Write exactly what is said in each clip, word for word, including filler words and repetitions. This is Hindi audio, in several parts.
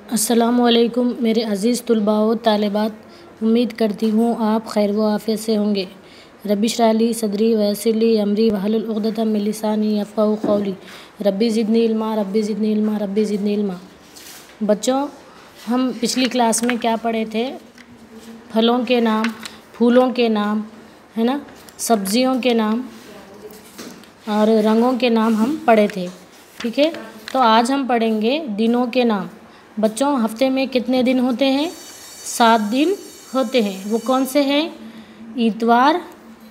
अस्सलामुअलैकुम मेरे अज़ीज़ तुलबा व तालिबात, उम्मीद करती हूँ आप खैर व आफ़ियत से होंगे। रब्बी इश्रह ली सदरी वयस्सिर ली अमरी वहलुल उक़दतम मिन लिसानी यफ़क़हू क़ौली। रब्बी ज़िदनी इल्मा रब्बी ज़िदनी इल्मा रब्बी ज़िदनी इल्मा। बच्चों, हम पिछली क्लास में क्या पढ़े थे? फलों के नाम, फूलों के नाम, है ना, सब्जियों के नाम और रंगों के नाम हम पढ़े थे। ठीक है, तो आज हम पढ़ेंगे दिनों के नाम। बच्चों, हफ्ते में कितने दिन होते हैं? सात दिन होते हैं। वो कौन से हैं? इतवार,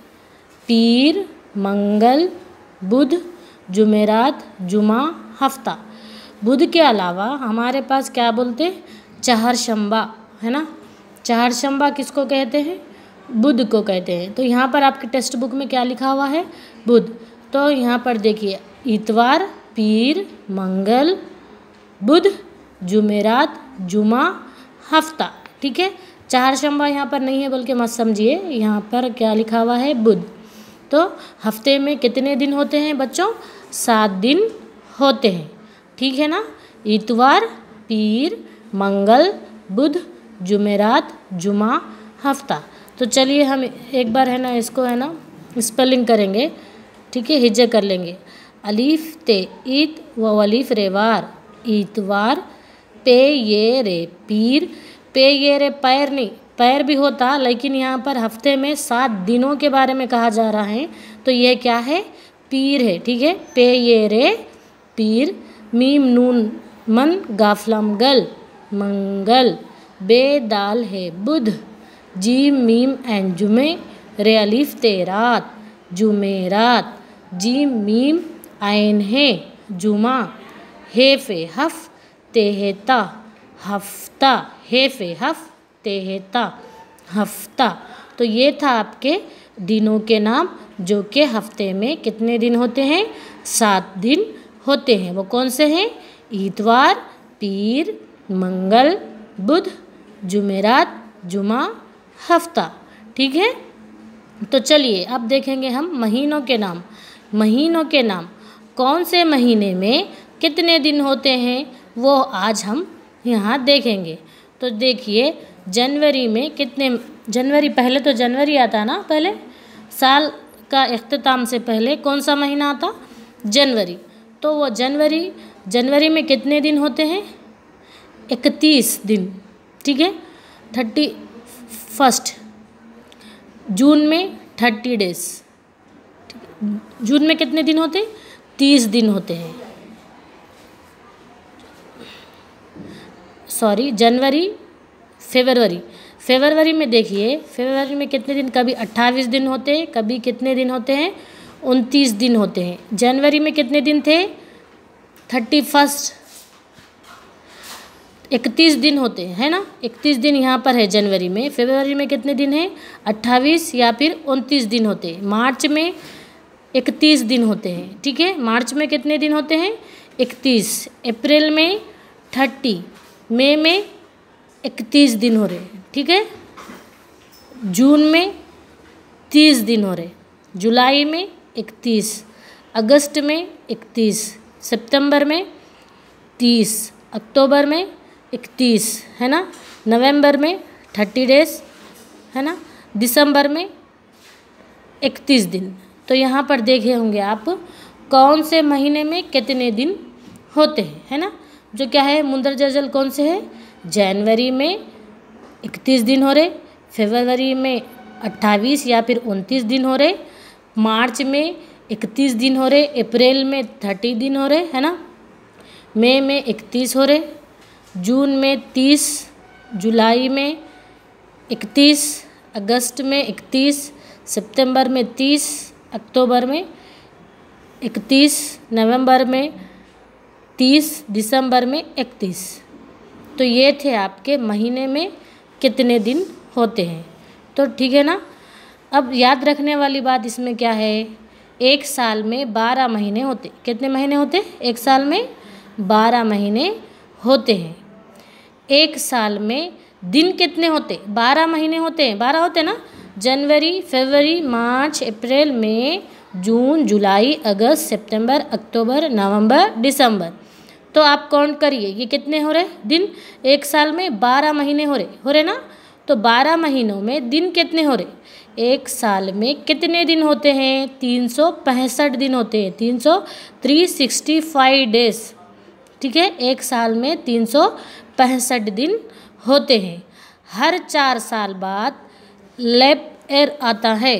पीर, मंगल, बुध, जुमेरात, जुमा, हफ्ता। बुध के अलावा हमारे पास क्या बोलते? चहारशंबा, है ना। चहारशंबा किसको कहते हैं? बुध को कहते हैं। तो यहाँ पर आपके टेक्स्ट बुक में क्या लिखा हुआ है? बुध। तो यहाँ पर देखिए, इतवार, पीर, मंगल, बुध, जुमेरात, जुमा, हफ्ता। ठीक है, चहारशंबा यहाँ पर नहीं है, बल्कि मत समझिए, यहाँ पर क्या लिखा हुआ है? बुध। तो हफ्ते में कितने दिन होते हैं बच्चों? सात दिन होते हैं। ठीक है ना। इतवार, पीर, मंगल, बुध, जुमेरात, जुमा, हफ्ता। तो चलिए हम एक बार है ना इसको है ना स्पेलिंग करेंगे। ठीक है, हिज्जे कर लेंगे। अलीफ ते ईत व अलीफ रे वार, इतवार, पे ये रे पीर, पे ये रे पैर नहीं, पैर भी होता, लेकिन यहाँ पर हफ्ते में सात दिनों के बारे में कहा जा रहा है, तो ये क्या है? पीर है। ठीक है, पे ये रे पीर, मीम नून मन गाफलम गल मंगल, बे दाल है बुध, जीम मीम एन जुमे, रे अलीफ ते रात जुमेरात, जीम मीम आइन है जुमा, हे फे हफ तेहता हफ्ता, हे फे हफ तेहता हफ्ता। तो ये था आपके दिनों के नाम, जो कि हफ्ते में कितने दिन होते हैं? सात दिन होते हैं। वो कौन से हैं? इतवार, पीर, मंगल, बुध, जुमेरात, जुमा, हफ्ता। ठीक है, तो चलिए अब देखेंगे हम महीनों के नाम। महीनों के नाम, कौन से महीने में कितने दिन होते हैं, वो आज हम यहाँ देखेंगे। तो देखिए, जनवरी में कितने, जनवरी पहले तो जनवरी आता ना, पहले साल का इख्तिताम से पहले कौन सा महीना आता? जनवरी। तो वो जनवरी, जनवरी में कितने दिन होते हैं? इकतीस दिन। ठीक है, थर्टी फर्स्ट। जून में थर्टी डेज। जून में कितने दिन होते? तीस दिन होते हैं। सॉरी, जनवरी, फरवरी। फरवरी में देखिए, फरवरी में कितने दिन? कभी अट्ठाईस दिन होते हैं, कभी कितने दिन होते हैं? उनतीस दिन होते हैं। जनवरी में कितने दिन थे? थर्टी फर्स्ट, इकतीस दिन होते हैं, है ना। इकतीस दिन यहाँ पर है जनवरी में। फरवरी में कितने दिन है? अट्ठाईस या फिर उनतीस दिन होते हैं। मार्च में इकतीस दिन होते हैं। ठीक है, मार्च में कितने दिन होते हैं? इकतीस। अप्रैल में थर्टी, मई में इकतीस दिन हो रहे हैं। ठीक है, जून में तीस दिन हो रहे, जुलाई में इकतीस, अगस्त में इकतीस, सितंबर में तीस, अक्टूबर में इकतीस, है ना, नवंबर में थर्टी डेज, है ना, दिसंबर में इकतीस दिन। तो यहाँ पर देखे होंगे आप कौन से महीने में कितने दिन होते हैं, है ना। जो क्या है, मुंदरजा जल कौन से है? जनवरी में इकतीस दिन हो रहे, फरवरी में अट्ठाईस या फिर उनतीस दिन हो रहे, मार्च में इकतीस दिन हो रहे, अप्रैल में थर्टी दिन हो रहे, है ना, मई में इकतीस हो रहे, जून में तीस, जुलाई में इकतीस, अगस्त में इकतीस, सितंबर में तीस, अक्टूबर में इकतीस, नवंबर में तीस, दिसंबर में इकतीस। तो ये थे आपके महीने में कितने दिन होते हैं। तो ठीक है ना। अब याद रखने वाली बात इसमें क्या है? एक साल में बारह महीने होते। कितने महीने होते? एक साल में बारह महीने होते हैं। एक साल में दिन कितने होते? बारह महीने होते हैं। बारह होते ना। जनवरी, फरवरी, मार्च, अप्रैल, मई, जून, जुलाई, अगस्त, सितंबर, अक्टूबर, नवंबर, दिसंबर। तो आप काउंट करिए ये कितने हो रहे दिन, एक साल में बारह महीने हो रहे हो रहे ना, तो बारह महीनों में दिन कितने हो रहे, एक साल में कितने दिन होते हैं, तीन सौ पैंसठ दिन होते हैं, तीन सौ थ्री सिक्सटी फाइव डेज, ठीक है। एक साल में तीन सौ पैंसठ दिन होते हैं। हर चार साल बाद लेप ईयर आता है।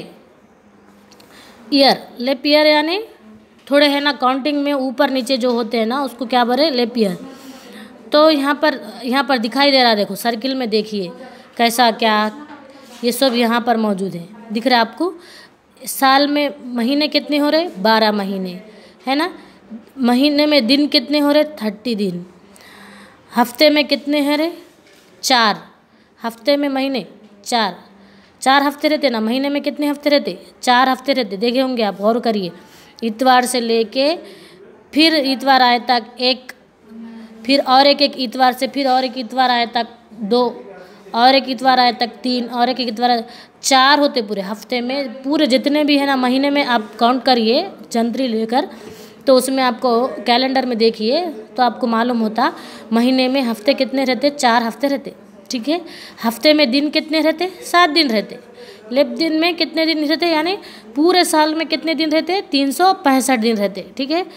ईयर, लेप ईयर यानी थोड़े है ना काउंटिंग में ऊपर नीचे जो होते हैं ना उसको क्या बोले, लेप ईयर। तो यहाँ पर यहाँ पर दिखाई दे रहा है, देखो सर्किल में देखिए कैसा क्या, ये सब यहाँ पर मौजूद है, दिख रहा है आपको। साल में महीने कितने हो रहे, बारह महीने है ना। महीने में दिन कितने हो रहे, थर्टी दिन। हफ्ते में कितने हैं रे, चार। हफ्ते में महीने चार, चार हफ्ते रहते ना, महीने में कितने हफ्ते रहते, चार हफ्ते रहते, देखे होंगे आप, गौर करिए। इतवार से लेके फिर इतवार आए तक एक, फिर और एक एक इतवार से फिर और एक इतवार आए तक दो, और एक इतवार आए तक तीन, और एक एक इतवार, चार होते पूरे हफ्ते में। पूरे जितने भी है ना महीने में आप काउंट करिए जंतरी लेकर, तो उसमें आपको कैलेंडर में देखिए तो आपको मालूम होता महीने में हफ्ते कितने रहते, चार हफ्ते रहते, ठीक है। हफ्ते में दिन कितने रहते, सात दिन रहते। लेप दिन में कितने दिन रहते, यानी पूरे साल में कितने दिन रहते, तीन सौ पैंसठ दिन रहते, ठीक है।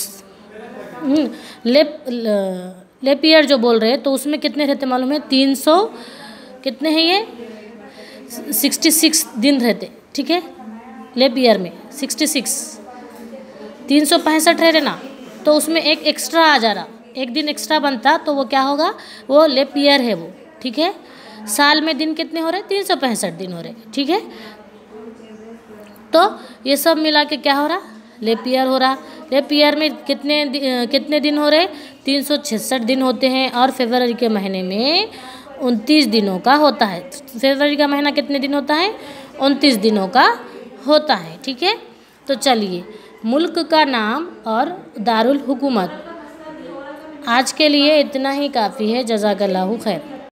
लेप लेप ईयर जो बोल रहे हैं तो उसमें कितने रहते मालूम है, तीन सौ कितने हैं ये, सिक्सटी सिक्स दिन रहते, ठीक है। लेप ईयर में सिक्सटी सिक्स, तीन सौ पैंसठ रह रहे ना, तो उसमें एक एक्स्ट्रा आ जा रहा, एक दिन एक्स्ट्रा बनता तो वो क्या होगा, वो लेप ईयर है वो, ठीक है। साल में दिन कितने हो रहे, तीन सौ पैंसठ दिन हो रहे, ठीक है। तो ये सब मिला के क्या हो रहा, लेप ईयर हो रहा। लेप ईयर में कितने कितने दिन हो रहे, तीन सौ छियासठ दिन होते हैं, और फरवरी के महीने में उनतीस दिनों का होता है। फरवरी का महीना कितने दिन होता है, उनतीस दिनों का होता है, ठीक है। तो चलिए, मुल्क का नाम और दारुल हुकूमत। आज के लिए इतना ही काफ़ी है। जज़ाकल्लाहु खैर।